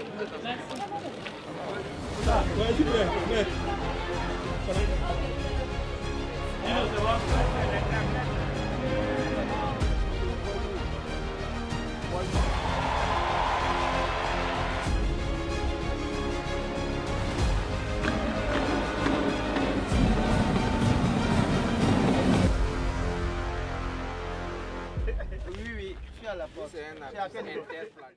Oui, je suis à la porte. C'est un test.